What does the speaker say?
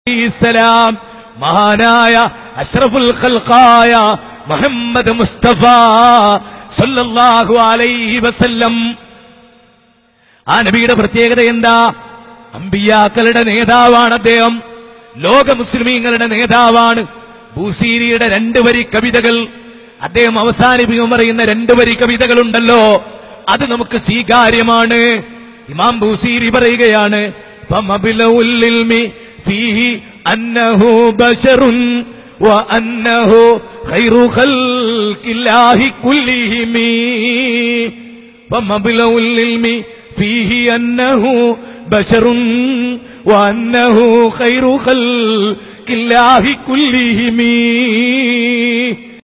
അലൈഹിസ്സലാം മഹാനായ അഷ്റഫുൽ ഖൽഖായ മുഹമ്മദ് മുസ്തഫ സല്ലല്ലാഹു അലൈഹി വസല്ലം. ആ നബിയുടെ പ്രത്യേകത എന്താ? അമ്പിയാക്കളുടെ നേതാവാണ് അദ്ദേഹം, ലോക മുസ്ലിമീങ്ങളുടെ നേതാവാണ്. ബൂസീരിയുടെ 2 വരി കവിതകൾ അദ്ദേഹം അവസാനിപ്പിക്കും പറയുന്ന 2 വരി കവിതകളുണ്ടല്ലോ, അത് നമുക്ക് സ്വീകാര്യമാണ്. ഇമാം ബൂസീരി പറയുകയാണ്, ഫമബ്ലഉൽ ഇൽമി ഫീഹി അന്നഹു ബശറുൻ വഅന്നഹു ഖൈറു ഖൽഖില്ലാഹി കുല്ലിഹിം. ഫമബ്ലഉൽ ഇൽമി ഫീഹി അന്നഹു ബശറുൻ വഅന്നഹു ഖൈറു ഖൽഖില്ലാഹി കുല്ലിഹിം.